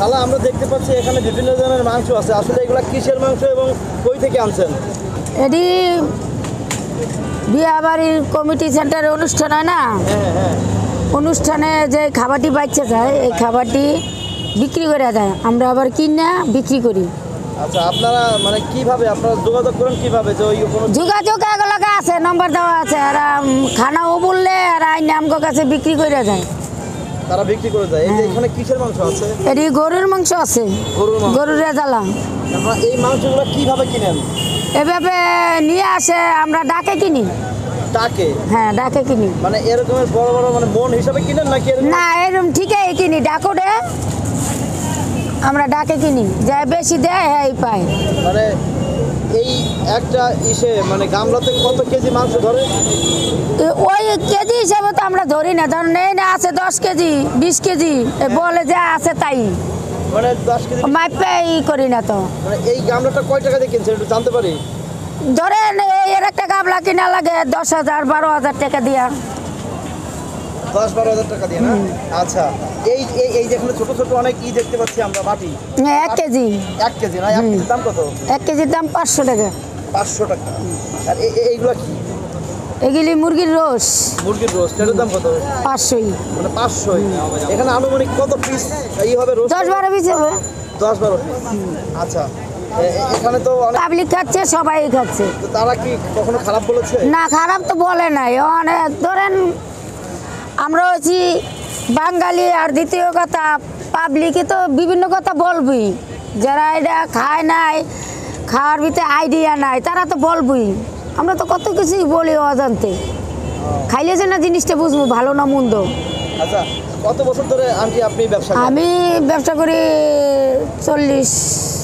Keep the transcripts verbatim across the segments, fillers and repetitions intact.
খালা আমরা দেখতে পাচ্ছি এখানে বিভিন্ন ধরনের মাংস আছে, আসলে এগুলা কিসের মাংস এবং কই থেকে আনছেন? এটি বিয়া বাড়ির কমিটি সেন্টারে অনুষ্ঠান হয় না, হ্যাঁ হ্যাঁ অনুষ্ঠানে যে খাবারটি বাচ্চা যায় এই খাবারটি বিক্রি করে যায়, আমরা আবার কিনা বিক্রি করি। আচ্ছা, আপনারা মানে কিভাবে আপনারা যোগাযোগ করেন কিভাবে যে ওই কোনো যোগাযোগ এগুলোকে আছে, নম্বর দেওয়া আছে, আর খানাও বললে আর আইনে আমগো কাছে বিক্রি করে যায়, তারা বিক্রি করে যায়। এই যে এখানে কিসের মাংস আছে? এটি গরুর মাংস আছে, গরুর মাংস। গরুর রেজালা। আপনারা এই মাংসগুলো কিভাবে কিনেন? এভাবে নিয়ে আসে, আমরা ডাকে কিনি। টাকে? হ্যাঁ, ডাকে কিনি। মানে এরকমের বড় বড় মানে মন হিসাবে কিনেন নাকি এরকম? না, এরকম ঠিকই কিনি, ডাকোডে আমরা ডাকে কিনি, যা বেশি দেয় হ্যাঁ এই পায়। মানে এই একটা ইসে মানে গামলাতে কত কেজি মাংস ধরে? এ- ওই কেজি হিসাবে তো আমরা ধরি না, ধর নেই না আছে দশ কেজি বিশ কেজি, এ বলে যা আছে তাই, মানে দশ কেজি। মাপে ই করি না তো। মানে এই গামলাটা কয় টাকা দিয়ে কিনছেন একটু জানতে পারি? ধরেন এই এর একটা গামলা কিনা লাগে দশ হাজার বারো হাজার টাকা দিয়া। দশ বারো হাজার টাকা দিয়ে না? আচ্ছা, এই এই এই যেখানে ছোট ছোট অনেক ই দেখতে পাচ্ছি আমরা বাটি, হ্যাঁ, এক কেজি এক কেজি না? এক কেজির দাম কত? এক কেজির দাম পাঁচশো টাকা। পাঁচশো টাকা। আর এই- এই- এইগুলা কি? এগুলি মুরগির রোস, মুরগির রোস্ট, এটার দাম কত? পাঁচশোই। মানে পাঁচশো। এখানে আনুমানিক কত পিস এই হবে রোস্ট? দশ বারো পিস হবে। দশ বারো পিস। আচ্ছা, এ- এ- এখানে তো অনেক, পাবলিক খাচ্ছে, সবাই খাচ্ছে। তো তারা কি কখনো খারাপ বলেছে? না, খারাপ তো বলে নাই। অনেক ধরেন আমরা হচ্ছি বাঙালি, আর দ্বিতীয় কথা পাবলিকে তো বিভিন্ন কথা বলবই, যারা এটা খায় নাই, খাওয়ার ভিতরে আইডিয়া নাই, তারা তো বলবই। আমরা তো কত কিছুই বলি অজান্তে, খাইলে যে না জিনিসটা বুঝবো ভালো না মন্দ। আচ্ছা, কত বছর ধরে আন্টি আপনি ব্যবসা করেন? আমি ব্যবসা করি চল্লিশ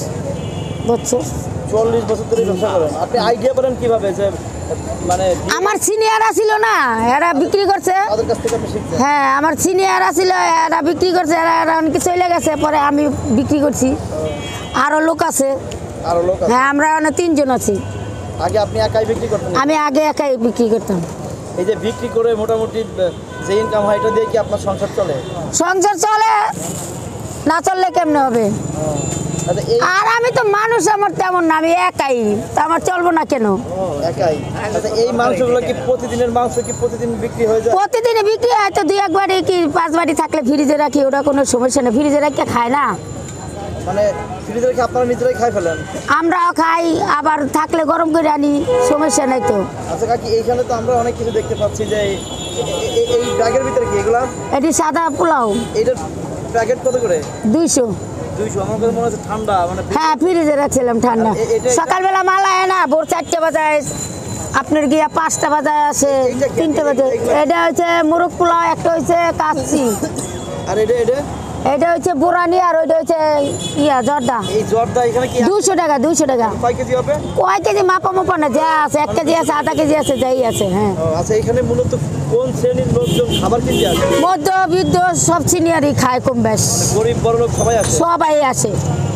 বছর। চল্লিশ বছর ধরে ব্যবসা করেন। আপনি আইডিয়া করেন কিভাবে যে মানে আমার সিনিয়ররা ছিল না, এরা বিক্রি করছে। তাদের কাছ থেকে আপনি শিখছেন? হ্যাঁ, আমার সিনিয়ররা ছিল, এরা বিক্রি করছে, এরা এরা অনেকে চলে গেছে, পরে আমি বিক্রি করছি। আরও লোক আছে। আরো লোক আছে? হ্যাঁ, আমরা অনেক তিনজন আছি। আগে আপনি একাই বিক্রি করতেন? আমি আগে একাই বিক্রি করতাম। এই যে বিক্রি করে মোটামুটি যে ইনকাম হয় এটা দিয়ে কি আপনার সংসার চলে? সংসার চলে, না চললে কেমনে হবে? আচ্ছা, এই আর আমি তো মানুষ, আমার তেমন না, আমি একাই, তা আমার চলবো না কেন? একাই? আচ্ছা, এই মাংসগুলো কি প্রতিদিনের মাংস কি প্রতিদিন বিক্রি হয়ে যায়? প্রতিদিনে বিক্রি হয় তো, দুই একবারই কি পাঁচ বাড়ি থাকলে ফ্রিজে রাখি, ওটা কোনো সমস্যা নেই, ফ্রিজে রাখতে খায় না। মানে ফ্রিজে রেখে আপনারা নিজেরাই খাই ফেলেন? আমরাও খাই, আবার থাকলে গরম করে আনি, সমস্যা নাই তো। আচ্ছা কাকি, এইখানে তো আমরা অনেক কিছু দেখতে পাচ্ছি যে এই- এই- এই ব্যাগের ভিতরে কি এগুলা? এটি সাদা পোলাও এইটার প্যাকেট কত করে? দুইশো। দুইশো। আমার কাছে মনে হচ্ছে ঠান্ডা, মানে হ্যাঁ, ফ্রিজে রাখছিলাম ঠান্ডা। এ- এটা- সকালবেলা মাল আয় না, ভোর চারটে বাজায়, আপনার গিয়া পাঁচটা বাজায় আসে, এইটা কি? তিনটে বাজে। এইগুলা- এটা হচ্ছে মোরগ পোলাও, একটা হচ্ছে কাচ্চি, আর এটা এটা এটা হচ্ছে বোরানি, আর ওইটা হচ্ছে ইয়া জর্দা। এই জর্দা এখানে কি দুশো টাকা, দুশো টাকা। কয় কেজি হবে? কয় কেজি মাপা মাপা না, যা আছে, এক কেজি আছে, আধা কেজি আছে, যাই আছে। হ্যাঁ, ও, আচ্ছা, এখানে মূলত কোন শ্রেণীর লোকজন খাবার কিনতে আসে? মধ্য বৃদ্ধ সব সিনিয়রই খায় কম বেশ, গরিব বড় লোক সবাই আসে? সবাই আসে।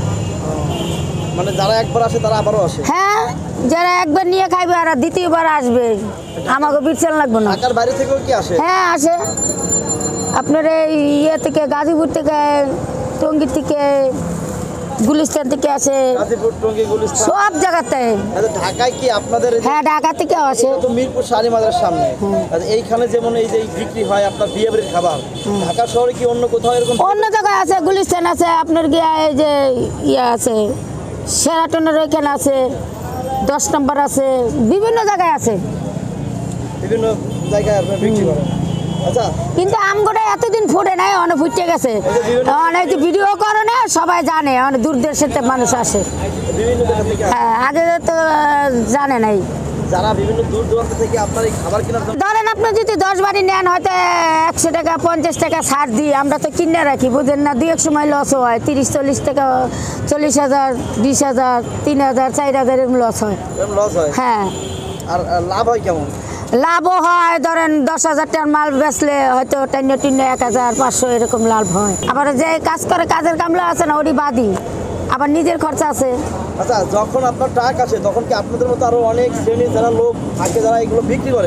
মানে যারা একবার আসে তারা আবারও আসে? হ্যাঁ, যারা একবার নিয়ে খাইবে আর দ্বিতীয়বার আসবে, আমাকে বিরচেন লাগবে না। ঢাকার বাইরে থেকেও কি আসে? হ্যাঁ, আসে। আপনার এই ইয়ে থেকে, গাজীপুর থেকে, টঙ্গী থেকে, গুলিস্তান থেকে আসে, গাজীপুর, টঙ্গী, গুলিস্তান, সব জায়গাতে। আচ্ছা, ঢাকায় কি আপনাদের এই যে- হ্যাঁ, ঢাকা থেকে আসে। এটা তো মিরপুর শাড়ি মাজারের সামনে। আচ্ছা, এইখানে যেমন এই যে বিক্রি হয় আপনার বিয়ে বাড়ির খাবার, ঢাকা শহরে কি অন্য কোথাও এরকম? অন্য জায়গায় আছে, গুলিস্তান আছে, আপনার গিয়া এই যে ইয়ে আছে, সেরাটনের ওইখানে আছে, দশ নম্বর আছে, বিভিন্ন জায়গায় আছে। বিভিন্ন জায়গায় আপনার বিক্রি করেন? আচ্ছা, কিন্তু আমগোটা এতদিন ফুটে নাই, অনেক ফুটে গেছে, অনেক ভিডিও করে না, সবাই জানে, অনেক দূর দেশের থেকে মানুষ আসে। বিভিন্ন জায়গা থেকে আসে। হ্যাঁ, আগে তো আহ, জানে নাই। যারা বিভিন্ন দূর দূরান্ত থেকে আপনার এই খাবার কেনার জন্য, ধরেন আপনি যদি দশ বাড়ি নেন, হয়তো একশো টাকা পঞ্চাশ টাকা ছাড় দিই, আমরা তো কিনে রাখি, বুঝেন না, দুই এক সময় লস হয়, তিরিশ চল্লিশ টাকা, চল্লিশ হাজার, বিশ হাজার, তিন হাজার, চার হাজার এরকম লস হয়। লস হয়? হ্যাঁ, আর আর লাভ হয় কেমন? লাভও হয়, ধরেন দশ হাজার টাকার মাল বেচলে হয়তো টাইন্য টিন্য এক হাজার পাঁচশো এরকম লাভ হয়। আবার যে কাজ করে, কাজের কামলা আছে না, ওটি বাদি, আবার নিজের খরচা আছে। আচ্ছা, যখন আপনার ট্রাক আসে তখন কি আপনাদের মতো আরো অনেক শ্রেণীর যারা লোক থাকে যারা এগুলো বিক্রি করে,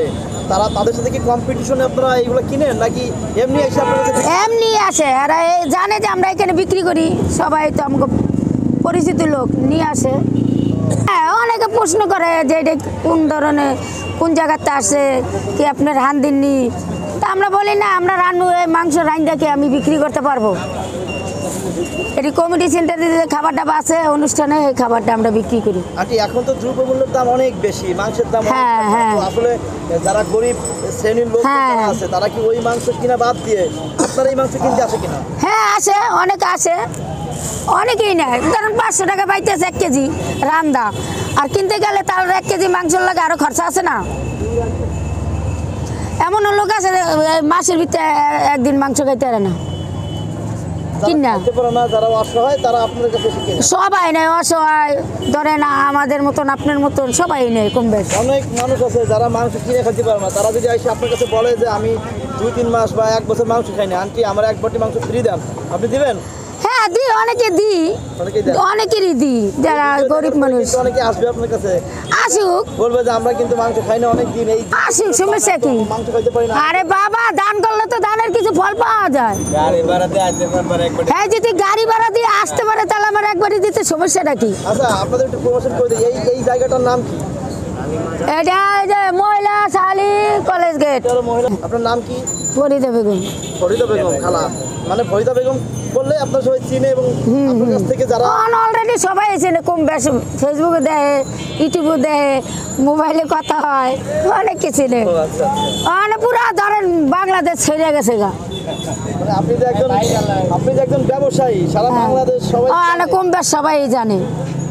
তারা তাদের সাথে কি কম্পিটিশনে আপনারা এইগুলো কিনেন নাকি এমনি এসে আপনার কাছে বিক্রি- এমনি আসে আর এই জানে যে আমরা এখানে বিক্রি করি, সবাই তো আমাকে পরিচিত লোক নিয়ে আসে। হ্যাঁ, অনেকে প্রশ্ন করে যে এটা কোন ধরনের, কোন জায়গাতে আসে, কি আপনার রান দিননি। তা আমরা বলি না, আমরা রান্নু এই মাংস রান্নাকে আমি বিক্রি করতে পারবো। এটি কমিটি সেন্টারে যে খাবারটা আছে অনুষ্ঠানে, এই খাবারটা আমরা বিক্রি করি। আন্টি এখন তো দ্রব্যমূল্যের দাম অনেক বেশি, মাংসের দাম অনেক হ্যাঁ, বেশি। হ্যাঁ। তো আসলে যারা গরিব শ্রেণীর লোক হ্যাঁ। যারা আছে তারা কি ওই মাংস কিনা বাদ দিয়ে আপনারা এই মাংস কিনতে আসে কিনা? হ্যাঁ আসে, অনেক আসে, অনেকেই নেয়। ধরুন পাঁচশো টাকা পাইতেছে এক কেজি রান্দা, আর কিনতে গেলে তার এক কেজি মাংসর লাগে আরো খরচা আছে না। এমনও লোক আছে যে, এই মাসের ভিতরে একদিন মাংস খাইতে পারে না, যারা কিনা খেতে পারে না, যারা অসহায় তারা আপনাদের কাছে এসে কিনে। সবাই নেয়, অসহায় ধরেন আমাদের মতন আপনার মতন সবাই নেয় কম বেশ। অনেক মানুষ আছে যারা মাংস কিনে খেতে পারে না, তারা যদি এসে আপনার কাছে বলে যে আমি দুই তিন মাস বা এক বছর মাংস খাইনি, আন্টি আমার এক বাটি মাংস ফ্রি দেন, আপনি দিবেন? হ্যাঁ দিই, অনেকে দিই, অনেকেই দেন। অনেকেরই দিই যারা গরিব মানুষ। কিন্তু অনেকে আসবে আপনার কাছে আসুক, বলবে যে আমরা কিন্তু মাংস খাই না অনেক দিন, এই আসুক, সমস্যা কি? মাংস খাইতে পারি না। আরে বাবা, দান করলে তো দানের কিছু ফল পাওয়া যায়। গাড়ি ভাড়াতে আসতে পারবার একবার হ্যাঁ, যদি গাড়ি ভাড়া দিয়ে আসতে পারে তাহলে আমার একবারই দিতে সমস্যাটা কি? আচ্ছা আপনাদের একটু প্রমোশন করে দিই, এই এই জায়গাটার নাম কি? এটা এই যে মহিলা শালি কলেজ গেট, এটা হলো মহিলা, আপনার নাম কি? ফরিদা বেগম। ফরিদা বেগম খালা, মানে ফরিদা বেগম বললে আপনার সবাই চিনে এবং আপনার কাছ থেকে যারা অলরেডি সবাই এসে কম বেশ ফেসবুকে দেয়, ইউটিউবে দেয়, মোবাইলে কথা হয়, অনেক কিছু নেই। ও আচ্ছা, মানে পুরা ধরেন বাংলাদেশ ছেড়ে গেছে গা। মানে আপনি যে একজন আপনি যে একজন ব্যবসায়ী, সারা বাংলাদেশ সবাই অনেক জানে। কম বেশ সবাই জানে।